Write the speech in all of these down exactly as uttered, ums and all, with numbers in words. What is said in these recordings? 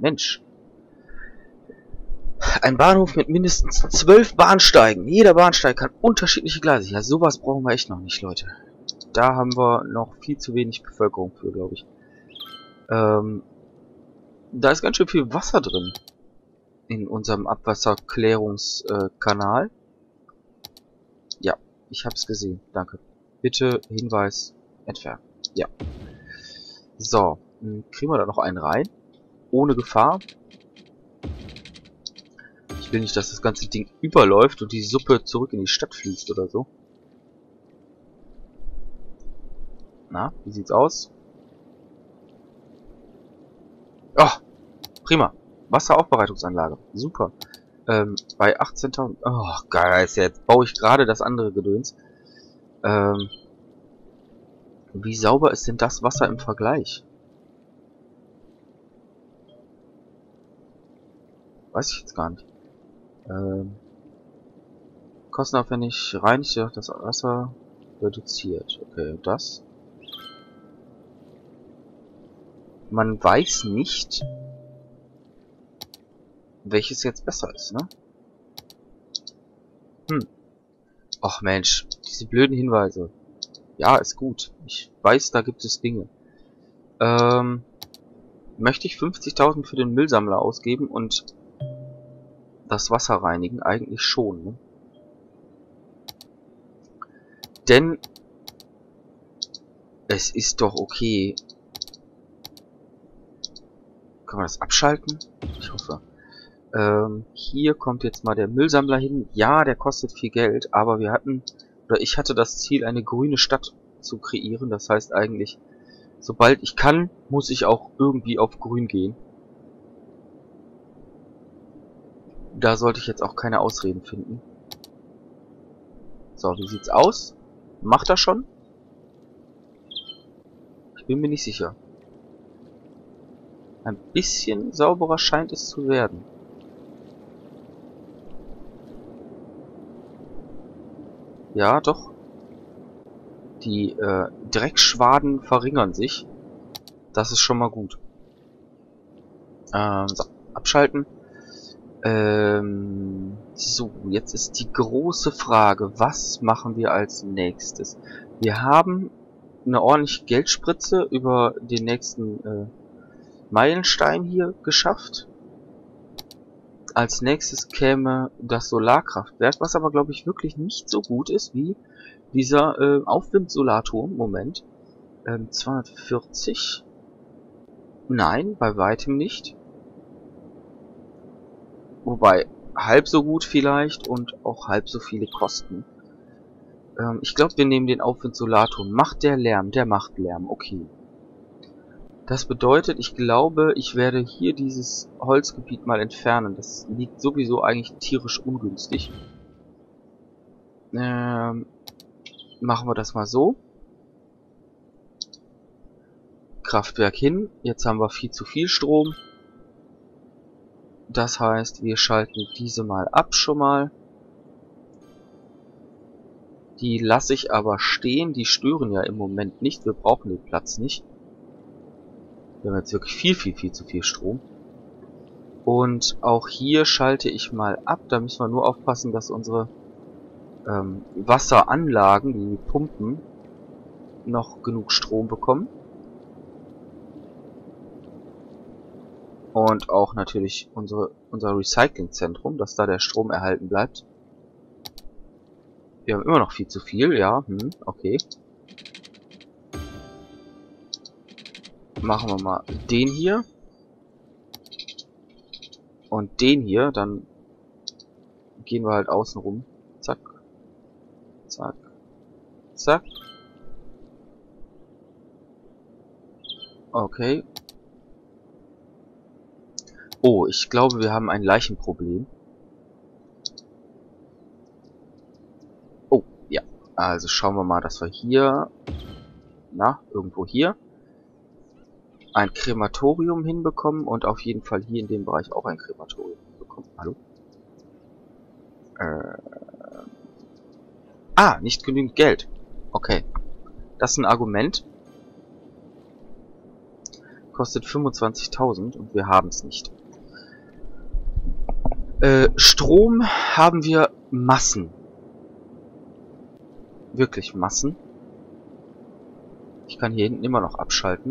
Mensch. Ein Bahnhof mit mindestens zwölf Bahnsteigen. Jeder Bahnsteig kann unterschiedliche Gleise. Ja, sowas brauchen wir echt noch nicht, Leute. Da haben wir noch viel zu wenig Bevölkerung für, glaube ich. Ähm, da ist ganz schön viel Wasser drin. In unserem Abwasserklärungskanal. Äh, ja, ich habe es gesehen. Danke. Bitte Hinweis entfernen. Ja. So, kriegen wir da noch einen rein. Ohne Gefahr. Ich will nicht, dass das ganze Ding überläuft und die Suppe zurück in die Stadt fließt oder so. Na, wie sieht's aus? Oh, prima. Wasseraufbereitungsanlage. Super. Ähm, bei achtzehntausend. Oh, geil, ist ja, jetzt baue ich gerade das andere Gedöns. Ähm, wie sauber ist denn das Wasser im Vergleich? Weiß ich jetzt gar nicht. Ähm, kostenaufwendig reinigt jedoch das Wasser reduziert. Okay, das. Man weiß nicht, welches jetzt besser ist, ne? Hm. Och Mensch, diese blöden Hinweise. Ja, ist gut. Ich weiß, da gibt es Dinge. Ähm, möchte ich fünfzigtausend für den Müllsammler ausgeben und das Wasser reinigen? Eigentlich schon, ne? Denn es ist doch okay. Kann man das abschalten? Ich hoffe. Ähm, hier kommt jetzt mal der Müllsammler hin. Ja, der kostet viel Geld, aber wir hatten, oder ich hatte das Ziel, eine grüne Stadt zu kreieren. Das heißt eigentlich, sobald ich kann, muss ich auch irgendwie auf grün gehen. Da sollte ich jetzt auch keine Ausreden finden. So, wie sieht's aus? Macht er schon? Ich bin mir nicht sicher. Ein bisschen sauberer scheint es zu werden. Ja, doch. Die äh, Dreckschwaden verringern sich. Das ist schon mal gut. Ähm, so, abschalten. Ähm, so, jetzt ist die große Frage, was machen wir als nächstes? Wir haben eine ordentliche Geldspritze über den nächsten äh, Meilenstein hier geschafft. Als nächstes käme das Solarkraftwerk, was aber glaube ich wirklich nicht so gut ist wie dieser äh, Aufwind-Solarturm. Moment. Ähm, zweihundertvierzig? Nein, bei weitem nicht. Wobei, halb so gut vielleicht und auch halb so viele Kosten. Ähm, ich glaube, wir nehmen den Aufwind-Solarturm. Macht der Lärm? Der macht Lärm, okay. Das bedeutet, ich glaube, ich werde hier dieses Holzgebiet mal entfernen. Das liegt sowieso eigentlich tierisch ungünstig. Ähm, machen wir das mal so. Kraftwerk hin. Jetzt haben wir viel zu viel Strom. Das heißt, wir schalten diese mal ab schon mal. Die lasse ich aber stehen. Die stören ja im Moment nicht. Wir brauchen den Platz nicht. Wir haben jetzt wirklich viel, viel, viel zu viel Strom. Und auch hier schalte ich mal ab. Da müssen wir nur aufpassen, dass unsere ähm, Wasseranlagen, die Pumpen, noch genug Strom bekommen. Und auch natürlich unsere, unser Recyclingzentrum, dass da der Strom erhalten bleibt. Wir haben immer noch viel zu viel, ja, hm, okay. Machen wir mal den hier. Und den hier, dann gehen wir halt außen rum. Zack. Zack. Zack. Okay. Oh, ich glaube, wir haben ein Leichenproblem. Oh, ja. Also schauen wir mal, dass wir hier, na, irgendwo hier, ein Krematorium hinbekommen und auf jeden Fall hier in dem Bereich auch ein Krematorium hinbekommen. Hallo? Äh. Ah, nicht genügend Geld. Okay. Das ist ein Argument. Kostet fünfundzwanzigtausend und wir haben es nicht. Äh, Strom haben wir Massen. Wirklich Massen. Ich kann hier hinten immer noch abschalten.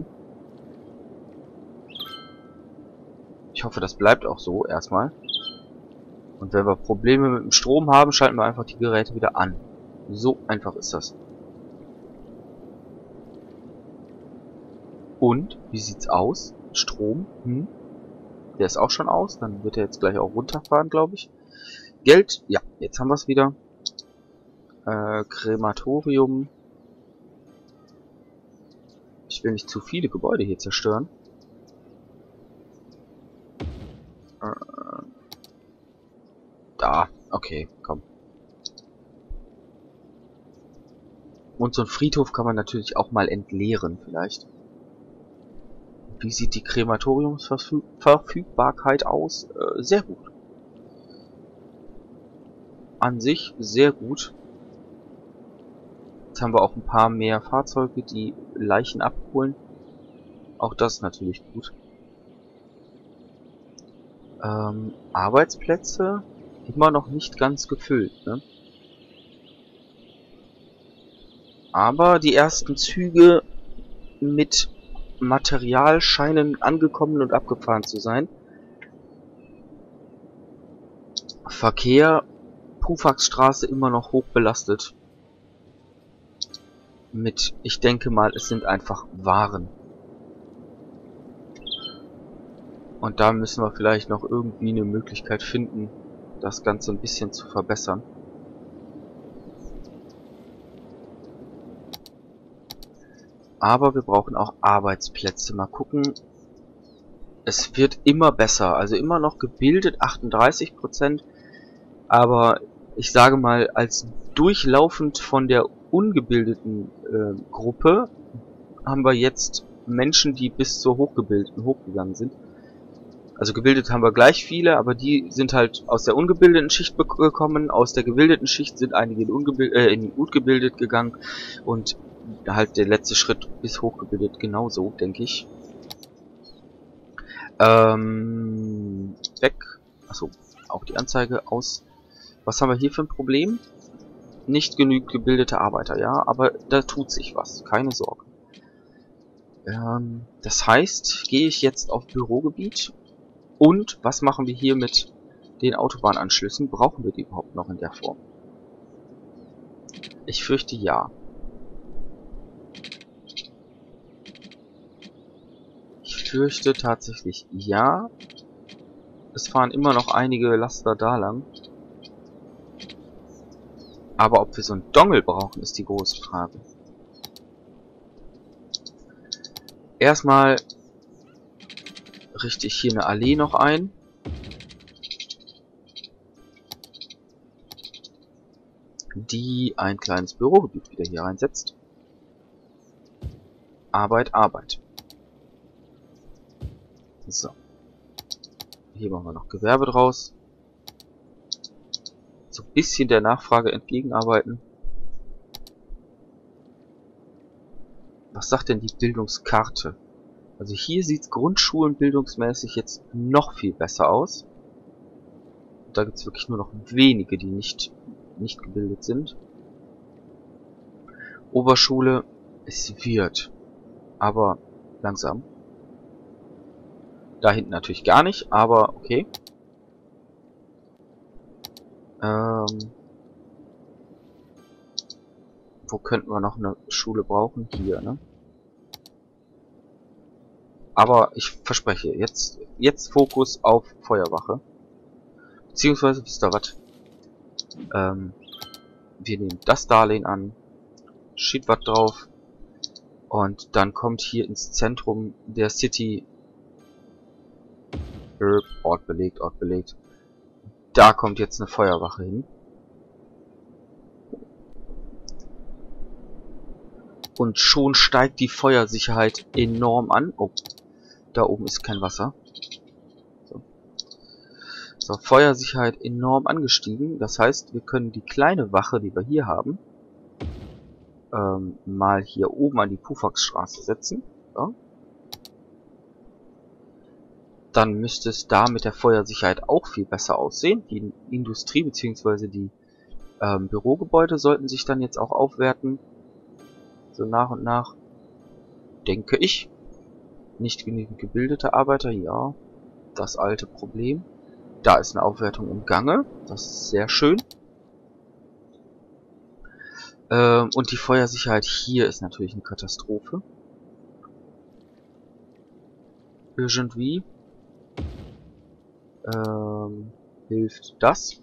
Ich hoffe, das bleibt auch so erstmal. Und wenn wir Probleme mit dem Strom haben, schalten wir einfach die Geräte wieder an. So einfach ist das. Und, wie sieht's aus? Strom, hm. Der ist auch schon aus. Dann wird er jetzt gleich auch runterfahren, glaube ich. Geld, ja, jetzt haben wir es wieder. Äh, Krematorium. Ich will nicht zu viele Gebäude hier zerstören. Äh, da, okay, komm. Und so ein Friedhof kann man natürlich auch mal entleeren, vielleicht. Wie sieht die Krematoriumsverfügbarkeit aus? Äh, sehr gut. An sich sehr gut. Jetzt haben wir auch ein paar mehr Fahrzeuge, die Leichen abholen. Auch das ist natürlich gut. Ähm, Arbeitsplätze immer noch nicht ganz gefüllt, ne? Aber die ersten Züge mit Material scheinen angekommen und abgefahren zu sein. Verkehr, Pufaxstraße immer noch hoch belastet. Mit, ich denke mal, es sind einfach Waren. Und da müssen wir vielleicht noch irgendwie eine Möglichkeit finden, das Ganze ein bisschen zu verbessern. Aber wir brauchen auch Arbeitsplätze. Mal gucken. Es wird immer besser. Also immer noch gebildet, achtunddreißig Prozent. Aber ich sage mal, als durchlaufend von der ungebildeten äh, Gruppe haben wir jetzt Menschen, die bis zur Hochgebildeten hochgegangen sind. Also gebildet haben wir gleich viele, aber die sind halt aus der ungebildeten Schicht gekommen. Aus der gebildeten Schicht sind einige in, ungebild äh, in gut gebildet gegangen. Und halt der letzte Schritt bis hochgebildet genauso, denke ich. Ähm, weg. Achso, auch die Anzeige aus. Was haben wir hier für ein Problem? Nicht genügend gebildete Arbeiter, ja, aber da tut sich was, keine Sorge. Ähm, das heißt, gehe ich jetzt auf Bürogebiet. Und was machen wir hier mit den Autobahnanschlüssen? Brauchen wir die überhaupt noch in der Form? Ich fürchte ja. Ich fürchte tatsächlich ja. Es fahren immer noch einige Laster da lang. Aber ob wir so einen Dongle brauchen, ist die große Frage. Erstmal richte ich hier eine Allee noch ein. Die ein kleines Bürogebiet wieder hier reinsetzt. Arbeit, Arbeit. So. Hier machen wir noch Gewerbe draus. So ein bisschen der Nachfrage entgegenarbeiten. Was sagt denn die Bildungskarte? Also hier sieht es grundschulenbildungsmäßig jetzt noch viel besser aus. Da gibt es wirklich nur noch wenige, die nicht, nicht gebildet sind. Oberschule, es wird. Aber langsam. Da hinten natürlich gar nicht, aber okay. Ähm, wo könnten wir noch eine Schule brauchen? Hier, ne? Aber ich verspreche, jetzt, jetzt Fokus auf Feuerwache. Beziehungsweise, wisst ihr was? Ähm, wir nehmen das Darlehen an. Steht was drauf. Und dann kommt hier ins Zentrum der City. Ort belegt, Ort belegt. Da kommt jetzt eine Feuerwache hin. Und schon steigt die Feuersicherheit enorm an. Oh, da oben ist kein Wasser. So, so Feuersicherheit enorm angestiegen. Das heißt, wir können die kleine Wache, die wir hier haben, ähm, mal hier oben an die Pufaxstraße setzen. So. dann müsste es da mit der Feuersicherheit auch viel besser aussehen. Die Industrie bzw. die ähm, Bürogebäude sollten sich dann jetzt auch aufwerten. So nach und nach. Denke ich. Nicht genügend gebildete Arbeiter, ja. Das alte Problem. Da ist eine Aufwertung im Gange. Das ist sehr schön. Ähm, und die Feuersicherheit hier ist natürlich eine Katastrophe. Irgendwie. Ähm, hilft das?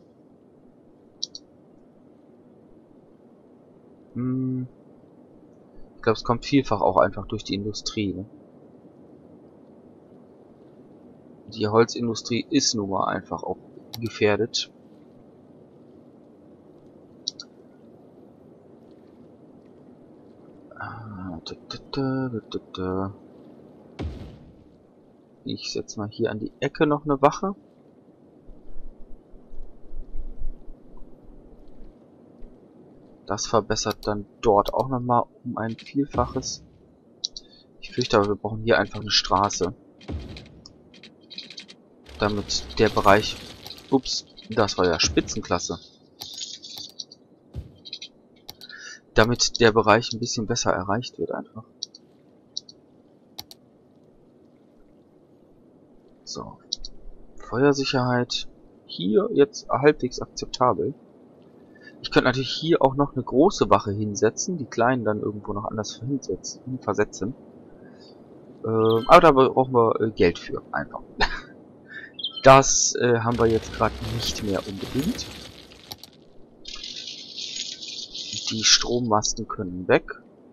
Hm. Ich glaube, es kommt vielfach auch einfach durch die Industrie. Ne? Die Holzindustrie ist nun mal einfach auch gefährdet. Ich setze mal hier an die Ecke noch eine Wache. Das verbessert dann dort auch nochmal um ein Vielfaches. Ich fürchte aber, wir brauchen hier einfach eine Straße. Damit der Bereich... Ups, das war ja Spitzenklasse. Damit der Bereich ein bisschen besser erreicht wird einfach. So. Feuersicherheit hier jetzt halbwegs akzeptabel. Ich könnte natürlich hier auch noch eine große Wache hinsetzen, die kleinen dann irgendwo noch anders hinsetzen, versetzen. Ähm, aber da brauchen wir äh, Geld für, einfach. Das äh, haben wir jetzt gerade nicht mehr unbedingt. Die Strommasten können weg.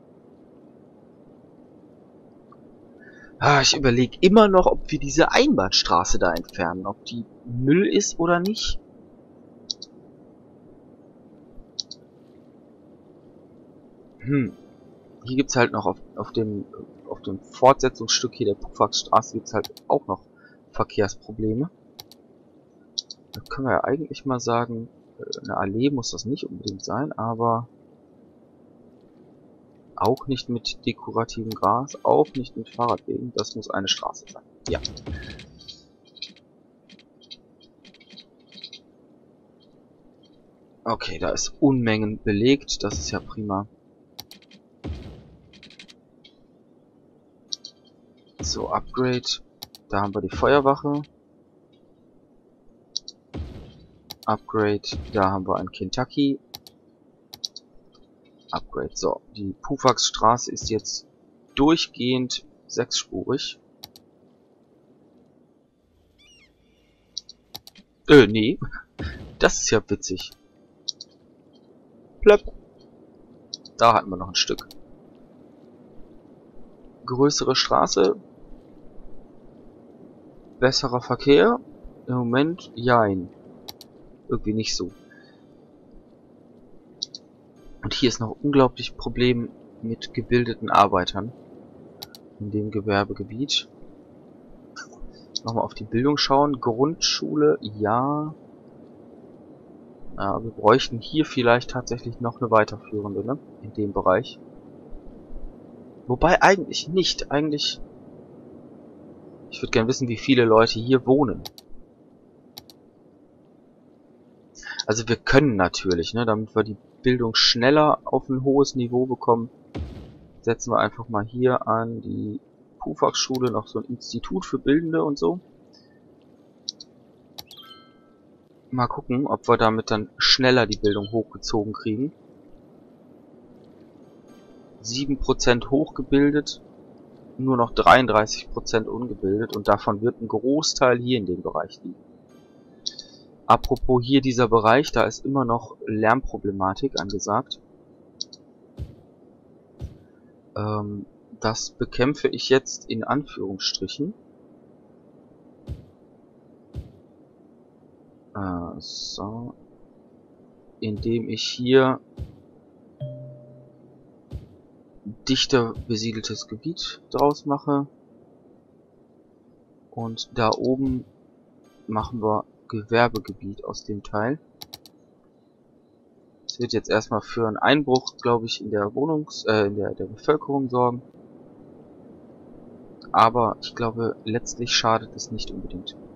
Ah, ich überlege immer noch, ob wir diese Einbahnstraße da entfernen. Ob die Müll ist oder nicht. Hm. Hier gibt's halt noch auf, auf dem auf dem Fortsetzungsstück hier der Puffaxstraße gibt's halt auch noch Verkehrsprobleme. Da können wir ja eigentlich mal sagen, eine Allee muss das nicht unbedingt sein, aber auch nicht mit dekorativem Gras, auch nicht mit Fahrradwegen. Das muss eine Straße sein. Ja. Okay, da ist Unmengen belegt. Das ist ja prima. So, Upgrade. Da haben wir die Feuerwache. Upgrade. Da haben wir ein Kentucky. Upgrade. So, die Puffaxstraße ist jetzt durchgehend sechsspurig. Äh, nee. Das ist ja witzig. Plöpp. Da hatten wir noch ein Stück. Größere Straße. Besserer Verkehr. Im Moment, jein. Irgendwie nicht so. Und hier ist noch unglaublich Problem mit gebildeten Arbeitern. In dem Gewerbegebiet. Nochmal auf die Bildung schauen. Grundschule, ja. Ja, wir bräuchten hier vielleicht tatsächlich noch eine weiterführende, ne? In dem Bereich. Wobei eigentlich nicht. Eigentlich... Ich würde gerne wissen, wie viele Leute hier wohnen. Also wir können natürlich, ne, damit wir die Bildung schneller auf ein hohes Niveau bekommen, setzen wir einfach mal hier an die Puffax-Schule noch so ein Institut für Bildende und so. Mal gucken, ob wir damit dann schneller die Bildung hochgezogen kriegen. sieben Prozent hochgebildet, nur noch dreiunddreißig Prozent ungebildet und davon wird ein Großteil hier in dem Bereich liegen. Apropos hier dieser Bereich, da ist immer noch Lärmproblematik angesagt. Ähm, das bekämpfe ich jetzt in Anführungsstrichen. Äh, so. Indem ich hier dichter besiedeltes Gebiet draus mache. Und da oben machen wir Gewerbegebiet aus dem Teil. Das wird jetzt erstmal für einen Einbruch, glaube ich, in der Wohnungs-, äh, in der, der Bevölkerung sorgen. aber ich glaube, letztlich schadet es nicht unbedingt.